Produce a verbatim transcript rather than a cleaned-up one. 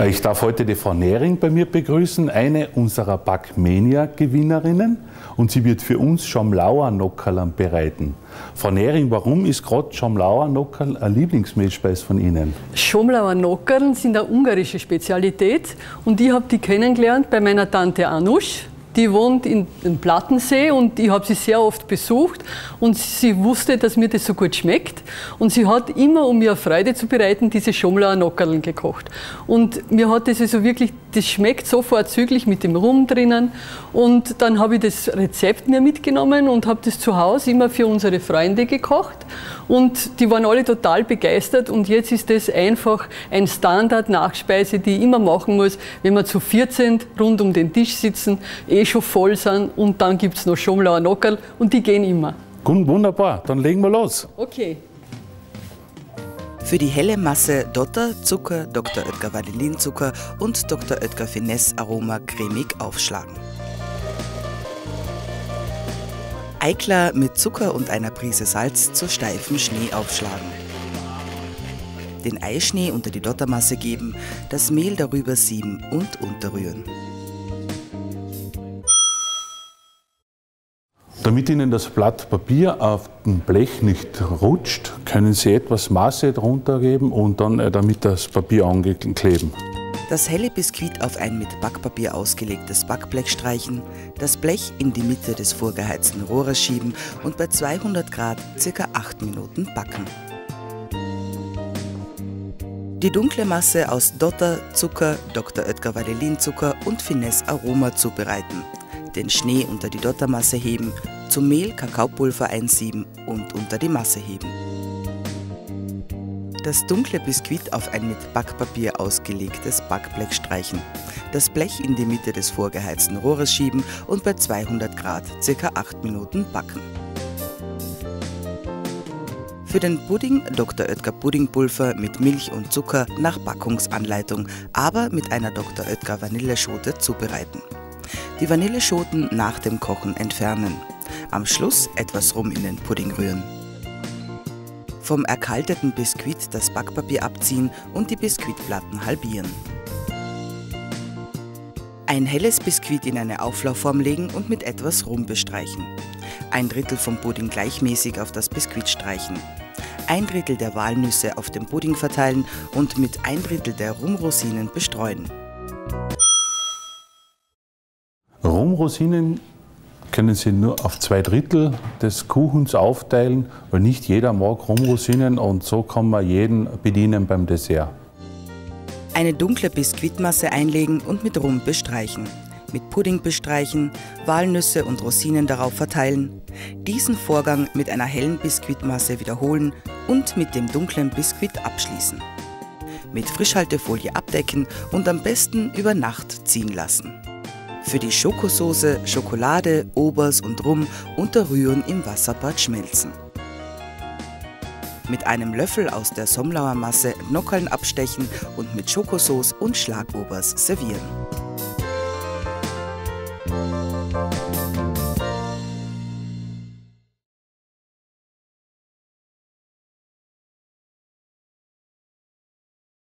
Ich darf heute die Frau Nehring bei mir begrüßen, eine unserer Backmania-Gewinnerinnen, und sie wird für uns Schomlauer Nockerl bereiten. Frau Nehring, warum ist gerade Schomlauer Nockerl ein Lieblingsmehlspeis von Ihnen? Schomlauer Nockerl sind eine ungarische Spezialität und ich habe die kennengelernt bei meiner Tante Anusch. Die wohnt in, in Plattensee und ich habe sie sehr oft besucht und sie wusste, dass mir das so gut schmeckt. Und sie hat immer, um mir Freude zu bereiten, diese Schomlauer Nockerl gekocht. Und mir hat das also wirklich, das schmeckt so vorzüglich mit dem Rum drinnen. Und dann habe ich das Rezept mir mitgenommen und habe das zu Hause immer für unsere Freunde gekocht. Und die waren alle total begeistert und jetzt ist das einfach ein Standard-Nachspeise, die ich immer machen muss, wenn wir zu vierzehn rund um den Tisch sitzen, eh schon voll sind und dann gibt es noch Schomlauer Nockerl und die gehen immer. Gut, wunderbar, dann legen wir los. Okay. Für die helle Masse Dotter, Zucker, Doktor Oetker Vanillinzucker und Doktor Oetker Finesse Aroma cremig aufschlagen. Eiklar mit Zucker und einer Prise Salz zu steifem Schnee aufschlagen. Den Eischnee unter die Dottermasse geben, das Mehl darüber sieben und unterrühren. Damit Ihnen das Blatt Papier auf dem Blech nicht rutscht, können Sie etwas Masse drunter geben und dann äh, damit das Papier ankleben. Das helle Biskuit auf ein mit Backpapier ausgelegtes Backblech streichen, das Blech in die Mitte des vorgeheizten Rohres schieben und bei zweihundert Grad ca. acht Minuten backen. Die dunkle Masse aus Dotter, Zucker, Doktor Oetker Vanillinzucker und Finesse Aroma zubereiten. Den Schnee unter die Dottermasse heben, zum Mehl Kakaopulver einsieben und unter die Masse heben. Das dunkle Biskuit auf ein mit Backpapier ausgelegtes Backblech streichen, das Blech in die Mitte des vorgeheizten Rohres schieben und bei zweihundert Grad ca. acht Minuten backen. Für den Pudding Doktor Oetker Puddingpulver mit Milch und Zucker nach Backungsanleitung, aber mit einer Doktor Oetker Vanilleschote zubereiten. Die Vanilleschoten nach dem Kochen entfernen. Am Schluss etwas Rum in den Pudding rühren. Vom erkalteten Biskuit das Backpapier abziehen und die Biskuitplatten halbieren. Ein helles Biskuit in eine Auflaufform legen und mit etwas Rum bestreichen. Ein Drittel vom Pudding gleichmäßig auf das Biskuit streichen. Ein Drittel der Walnüsse auf dem Pudding verteilen und mit ein Drittel der Rumrosinen bestreuen. Rumrosinen können Sie nur auf zwei Drittel des Kuchens aufteilen, weil nicht jeder mag Rumrosinen und so kann man jeden bedienen beim Dessert. Eine dunkle Biskuitmasse einlegen und mit Rum bestreichen. Mit Pudding bestreichen, Walnüsse und Rosinen darauf verteilen. Diesen Vorgang mit einer hellen Biskuitmasse wiederholen und mit dem dunklen Biskuit abschließen. Mit Frischhaltefolie abdecken und am besten über Nacht ziehen lassen. Für die Schokosauce Schokolade, Obers und Rum unterrühren im Wasserbad schmelzen. Mit einem Löffel aus der Somlauer Masse Nockerln abstechen und mit Schokosauce und Schlagobers servieren.